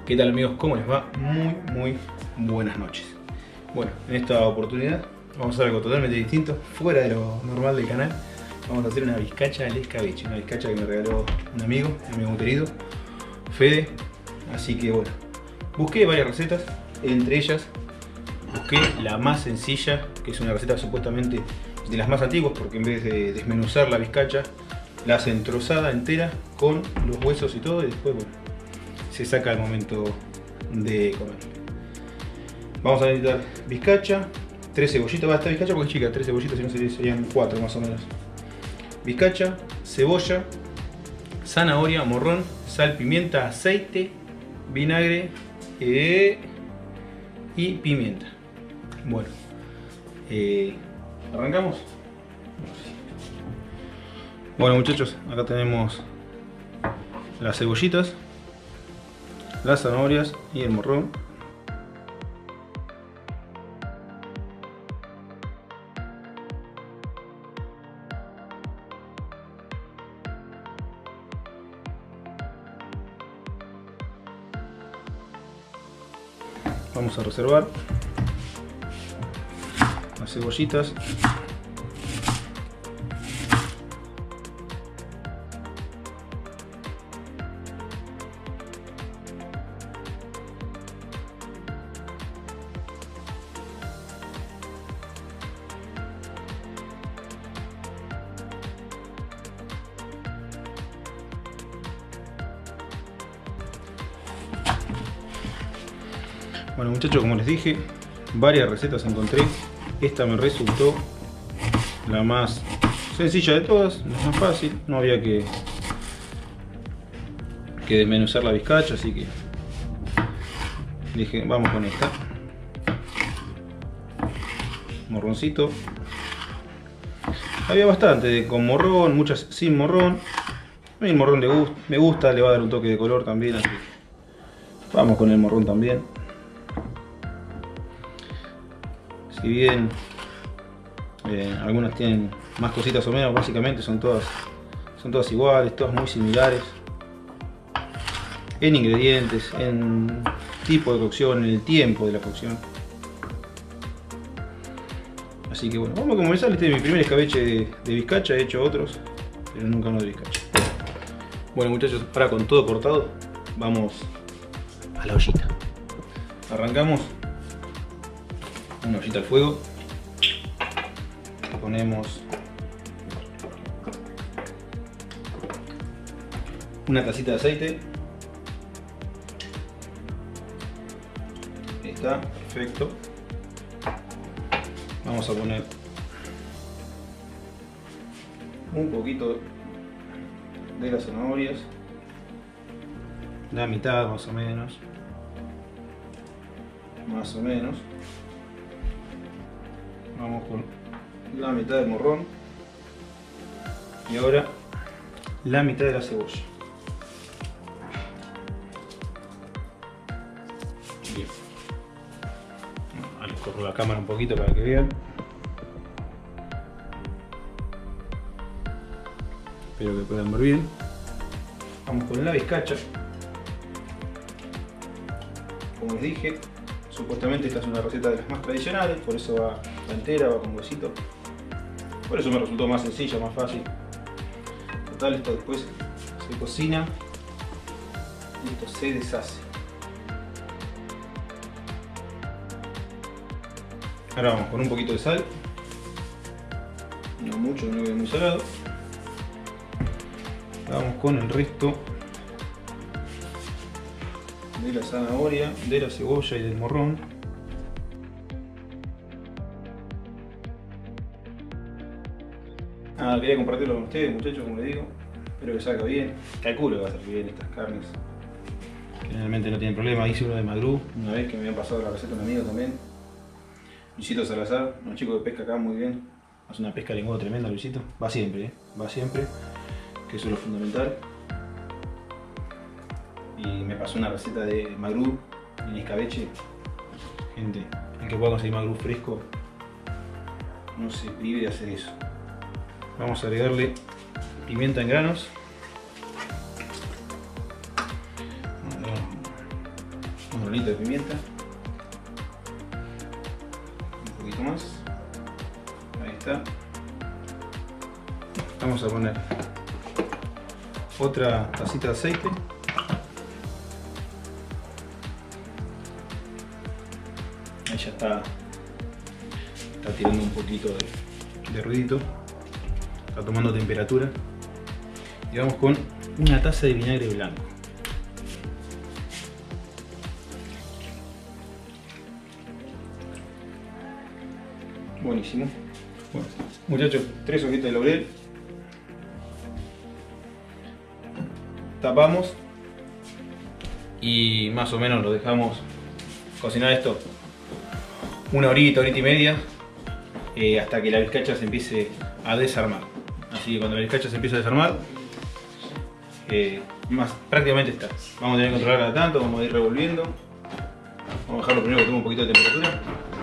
¿Qué tal amigos? ¿Cómo les va? Muy buenas noches. Bueno, en esta oportunidad vamos a hacer algo totalmente distinto, fuera de lo normal del canal. Vamos a hacer una bizcacha al escabeche, una bizcacha que me regaló un amigo muy querido, Fede. Así que bueno, busqué varias recetas, entre ellas busqué la más sencilla, que es una receta supuestamente de las más antiguas, porque en vez de desmenuzar la bizcacha, la hacen trozada entera con los huesos y todo, y después bueno, se saca al momento de comer. Vamos a necesitar bizcacha, 3 cebollitas, esta bizcacha porque es chica, 3 cebollitas, si no serían 4 más o menos. Bizcacha, cebolla, zanahoria, morrón, sal, pimienta, aceite, vinagre y pimienta. Bueno, ¿arrancamos? Bueno muchachos, acá tenemos las cebollitas, las zanahorias y el morrón. Vamos a reservar las cebollitas. Bueno muchachos, como les dije, varias recetas encontré. Esta me resultó la más sencilla de todas, la más fácil. No había que desmenuzar la bizcacha, así que dije, vamos con esta. Morroncito. Había bastante con morrón, muchas sin morrón. A mí el morrón me gusta, le va a dar un toque de color también, así que vamos con el morrón también. Si bien algunas tienen más cositas o menos, básicamente son todas iguales, todas muy similares en ingredientes, en tipo de cocción, en el tiempo de la cocción. Así que bueno, vamos a comenzar. Este es mi primer escabeche de bizcacha, he hecho otros, pero nunca uno de bizcacha. Bueno muchachos, ahora con todo cortado, vamos a la ollita. Arrancamos una ollita al fuego, ponemos una tacita de aceite. Ahí está, perfecto. Vamos a poner un poquito de las zanahorias, la mitad más o menos. Vamos con la mitad del morrón y ahora la mitad de la cebolla. Bien. Ahora les corro la cámara un poquito para que vean. Espero que puedan ver bien. Vamos con la bizcacha. Como les dije, supuestamente esta es una receta de las más tradicionales, por eso va entera, va con huesito. Por eso me resultó más sencilla, más fácil. Total, esto después se cocina y esto se deshace. Ahora vamos con un poquito de sal. No mucho, no quede muy salado. Vamos con el resto de la zanahoria, de la cebolla y del morrón. Quería compartirlo con ustedes muchachos, como les digo. Espero que salga bien. Calculo que va a salir bien estas carnes. Generalmente no tienen problema. Hice uno de magrú una vez que me habían pasado la receta un amigo también. Luisito Salazar, un chico de pesca acá muy bien. Hace una pesca de lengua tremenda Luisito. Va siempre, va siempre. Que eso es lo fundamental. Y me pasó una receta de magrú en escabeche. Gente, el que pueda conseguir magrú fresco, no se prive de hacer eso. Vamos a agregarle pimienta en granos. palito de pimienta. Un poquito más. Ahí está. Vamos a poner otra tacita de aceite. Ahí ya está tirando un poquito de ruidito. Está tomando temperatura. Y vamos con una taza de vinagre blanco. Buenísimo. Bueno, muchachos, 3 hojitas de laurel. Tapamos y más o menos lo dejamos cocinar esto una horita y media hasta que la vizcacha se empiece a desarmar. Así que cuando la vizcacha se empiece a desarmar, prácticamente está. Vamos a tener que controlar cada tanto, vamos a ir revolviendo. Vamos a dejarlo primero que tome un poquito de temperatura.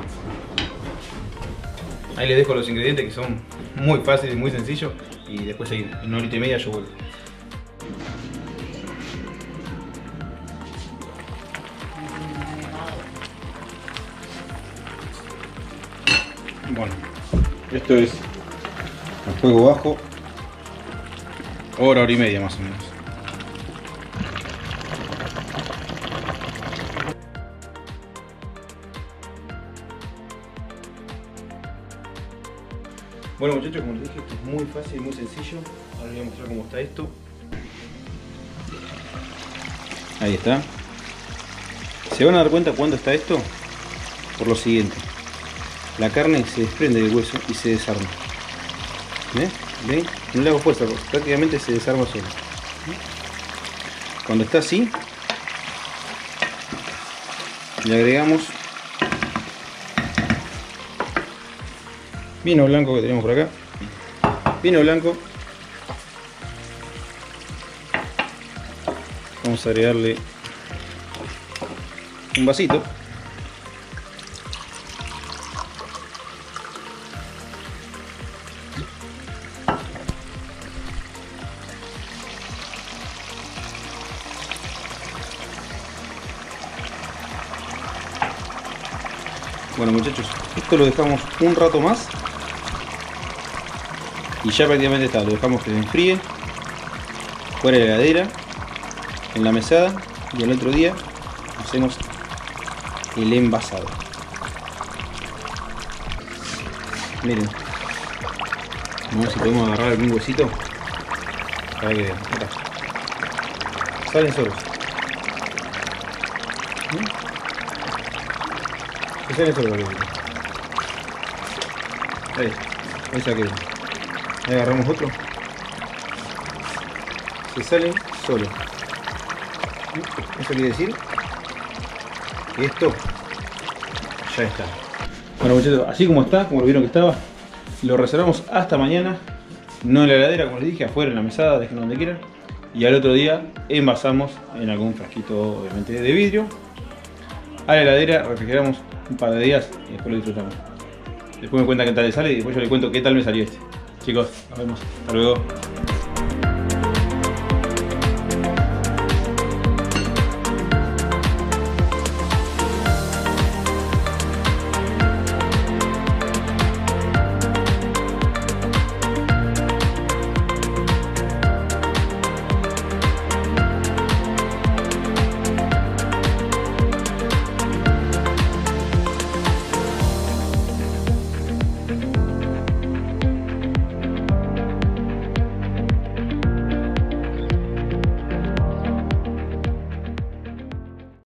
Ahí les dejo los ingredientes que son muy fáciles y muy sencillos. Y después en una horita y media yo vuelvo. Bueno, esto es a fuego bajo, hora y media más o menos. Bueno muchachos, como les dije, esto es muy fácil y muy sencillo. Ahora les voy a mostrar cómo está esto. Ahí está. ¿Se van a dar cuenta cuándo está esto? Por lo siguiente. La carne se desprende del hueso y se desarma. ¿Ven? ¿Ven? No le hago fuerza, prácticamente se desarma solo. Cuando está así, le agregamos vino blanco que tenemos por acá. Vino blanco. Vamos a agregarle un vasito. Bueno muchachos, esto lo dejamos un rato más y ya prácticamente está. Lo dejamos que se enfríe fuera de la heladera, en la mesada, y el otro día hacemos el envasado. Miren, vamos a ver si podemos agarrar algún huesito para que vean. Acá salen solos. Se salen solos. Ahí saqué. Ahí agarramos otro. Se salen solos. Eso quiere decir que esto ya está. Bueno muchachos, así como está, como lo vieron que estaba, lo reservamos hasta mañana. No en la heladera, como les dije, afuera en la mesada, dejen donde quieran. Y al otro día envasamos en algún frasquito, obviamente de vidrio, a la heladera, refrigeramos un par de días y después lo disfrutamos. Después me cuentan qué tal le sale y después yo les cuento qué tal me salió este. Chicos, nos vemos. Hasta luego.